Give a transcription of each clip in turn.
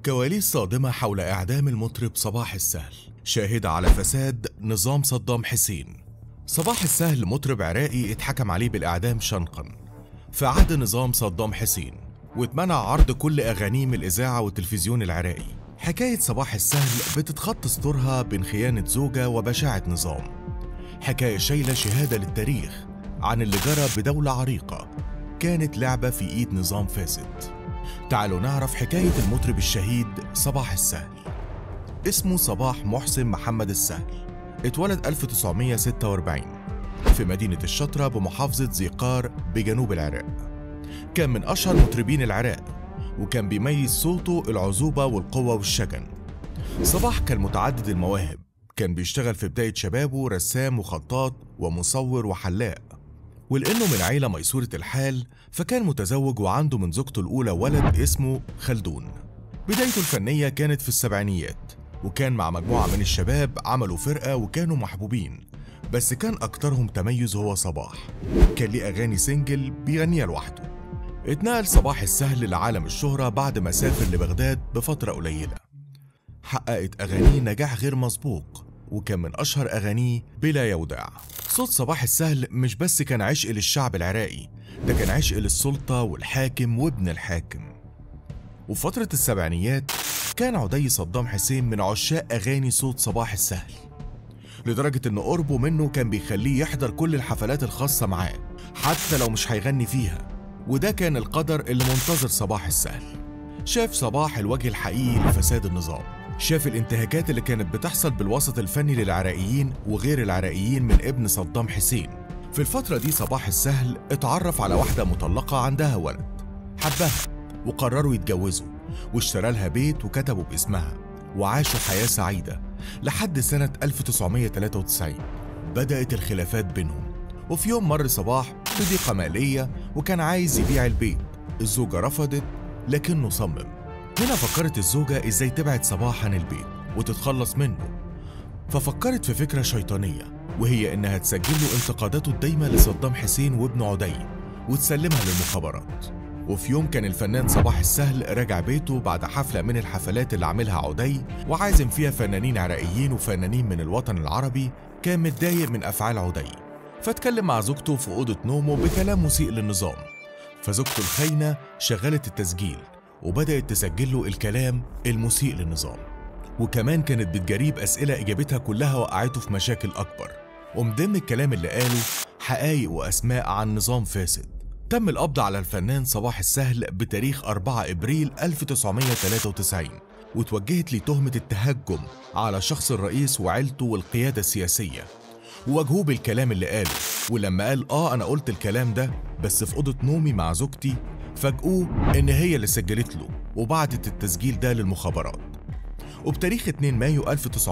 كواليس صادمة حول إعدام المطرب صباح السهل، شاهدة على فساد نظام صدام حسين. صباح السهل مطرب عراقي اتحكم عليه بالإعدام شنقا في عهد نظام صدام حسين، واتمنع عرض كل أغانيه من الإذاعة والتلفزيون العراقي. حكاية صباح السهل بتتخطى سطورها بين خيانة زوجة وبشاعة نظام، حكاية شايلة شهادة للتاريخ عن اللي جرى بدولة عريقة كانت لعبة في إيد نظام فاسد. تعالوا نعرف حكاية المطرب الشهيد صباح السهل. اسمه صباح محسن محمد السهل، اتولد 1946 في مدينة الشطرة بمحافظة زيقار بجنوب العراق. كان من أشهر مطربين العراق، وكان بيميز صوته العذوبة والقوة والشجن. صباح كان متعدد المواهب، كان بيشتغل في بداية شبابه رسام وخطاط ومصور وحلاق، ولأنه من عيلة ميسورة الحال فكان متزوج وعنده من زوجته الأولى ولد اسمه خلدون. بدايته الفنية كانت في السبعينيات، وكان مع مجموعة من الشباب عملوا فرقة وكانوا محبوبين، بس كان أكترهم تميز هو صباح. كان ليه أغاني سنجل بيغنيها لوحده. اتنقل صباح السهل لعالم الشهرة بعد ما سافر لبغداد بفترة قليلة. حققت أغانيه نجاح غير مسبوق، وكان من أشهر أغانيه بلا يودع. صوت صباح السهل مش بس كان عشق للشعب العراقي، ده كان عشق للسلطة والحاكم وابن الحاكم. وفترة السبعينيات كان عدي صدام حسين من عشاق أغاني صوت صباح السهل، لدرجة إن قربه منه كان بيخليه يحضر كل الحفلات الخاصة معاه حتى لو مش هيغني فيها. وده كان القدر اللي منتظر صباح السهل. شاف صباح الوجه الحقيقي لفساد النظام، شاف الانتهاكات اللي كانت بتحصل بالوسط الفني للعراقيين وغير العراقيين من ابن صدام حسين. في الفترة دي صباح السهل اتعرف على واحدة مطلقة عندها ولد، حبها وقرروا يتجوزوا، واشترى لها بيت وكتبوا باسمها، وعاشوا حياة سعيدة لحد سنة 1993 بدأت الخلافات بينهم. وفي يوم مر صباح بضيقة مالية وكان عايز يبيع البيت، الزوجة رفضت لكنه صمم. هنا فكرت الزوجة ازاي تبعد صباح عن البيت وتتخلص منه، ففكرت في فكرة شيطانية، وهي انها تسجل له انتقاداته الدايمة لصدام حسين وابنه عدي وتسلمها للمخابرات. وفي يوم كان الفنان صباح السهل راجع بيته بعد حفلة من الحفلات اللي عاملها عدي وعازم فيها فنانين عراقيين وفنانين من الوطن العربي. كان متضايق من أفعال عدي، فاتكلم مع زوجته في أوضة نومه بكلام مسيء للنظام، فزوجته الخاينة شغلت التسجيل وبدأت تسجل له الكلام المسيء للنظام، وكمان كانت بتجاريه بأسئلة إجابتها كلها وقعته في مشاكل أكبر. ومن ضمن الكلام اللي قاله حقائق وأسماء عن نظام فاسد. تم القبض على الفنان صباح السهل بتاريخ 4 إبريل 1993، وتوجهت لي تهمة التهجم على شخص الرئيس وعيلته والقيادة السياسية، وواجهوه بالكلام اللي قاله. ولما قال أنا قلت الكلام ده بس في أوضة نومي مع زوجتي، فاجئوه إن هي اللي سجلت له وبعتت التسجيل ده للمخابرات. وبتاريخ 2 مايو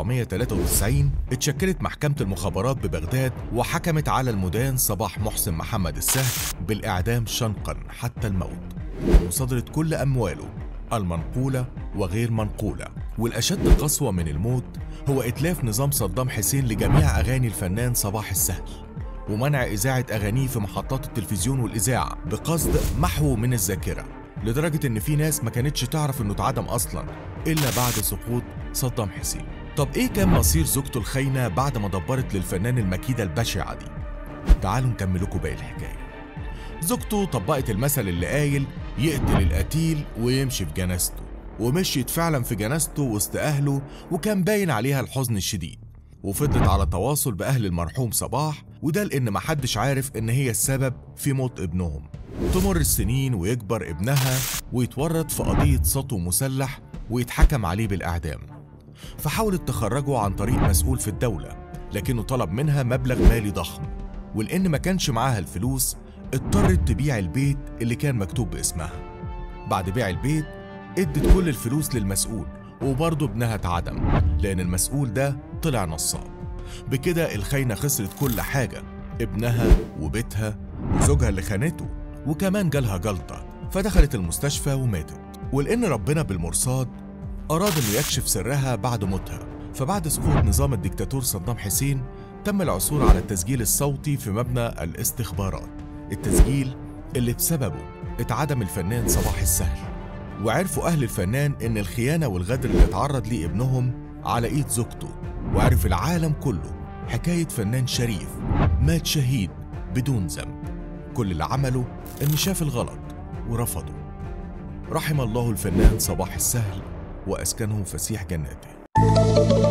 1993 اتشكلت محكمة المخابرات ببغداد وحكمت على المدان صباح محسن محمد السهل بالإعدام شنقا حتى الموت، ومصادرة كل أمواله المنقولة وغير منقولة. والأشد قسوة من الموت هو إتلاف نظام صدام حسين لجميع أغاني الفنان صباح السهل، ومنع إذاعة أغانيه في محطات التلفزيون والإذاعة بقصد محوه من الذاكرة، لدرجة إن في ناس ما كانتش تعرف إنه اتعدم أصلاً إلا بعد سقوط صدام حسين. طب إيه كان مصير زوجته الخاينة بعد ما دبرت للفنان المكيدة البشعة دي؟ تعالوا نكمل لكم باقي الحكاية. زوجته طبقت المثل اللي قايل يقتل القتيل ويمشي في جنازته، ومشيت فعلا في جنازته وسط أهله، وكان باين عليها الحزن الشديد. وفضلت على تواصل بأهل المرحوم صباح، وده لأن محدش عارف إن هي السبب في موت ابنهم. تمر السنين ويكبر ابنها ويتورط في قضية سطو مسلح ويتحكم عليه بالإعدام، فحاولت تخرجه عن طريق مسؤول في الدولة، لكنه طلب منها مبلغ مالي ضخم، ولأن ما كانش معاها الفلوس اضطرت تبيع البيت اللي كان مكتوب باسمها. بعد بيع البيت ادت كل الفلوس للمسؤول، وبرضه ابنها اتعدم لأن المسؤول ده طلع نصاب. بكده الخاينة خسرت كل حاجة، ابنها وبيتها وزوجها اللي خانته، وكمان جالها جلطة فدخلت المستشفى وماتت. ولأن ربنا بالمرصاد أراد إنه يكشف سرها بعد موتها، فبعد سقوط نظام الدكتاتور صدام حسين تم العثور على التسجيل الصوتي في مبنى الاستخبارات، التسجيل اللي بسببه اتعدم الفنان صباح السهل. وعرفوا أهل الفنان إن الخيانة والغدر اللي اتعرض ليه ابنهم على إيد زوجته، وعرف العالم كله حكاية فنان شريف مات شهيد بدون ذنب. كل اللي عمله إن شاف الغلط ورفضه. رحم الله الفنان صباح السهل وأسكنه فسيح جناته.